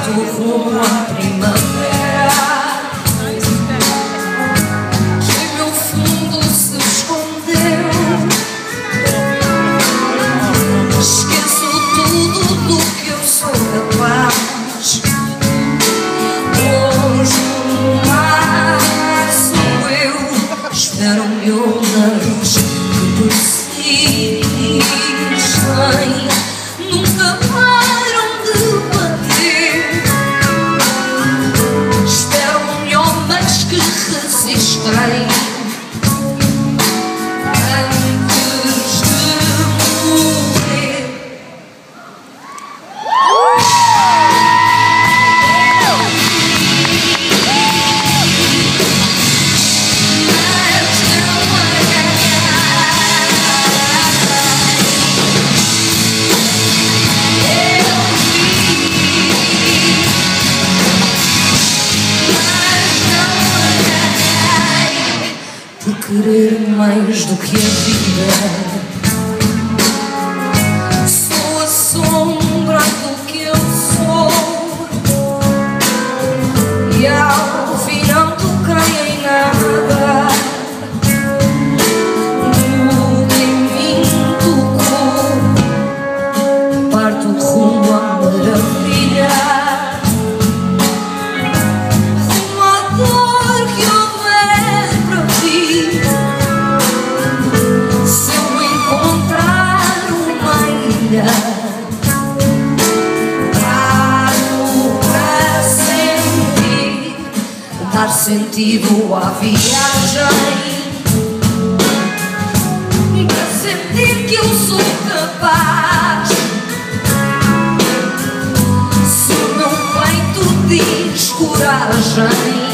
parto rumo à primavera, que no fundo se escondeu. Esqueço tudo do que eu sou capaz. Longe do mar sou eu, esperam-me ondas que persistem, nunca param de bater. Esperam-me homens que resistem antes de morrer. De querer mais do que a vida, sou a sombra do que eu sou, e ao fim não toquei em nada. Tudo em mim tocou, parto rumo à maravilha. Dar sentido à viagem, para sentir que eu sou capaz. Se o meu peito diz coragem,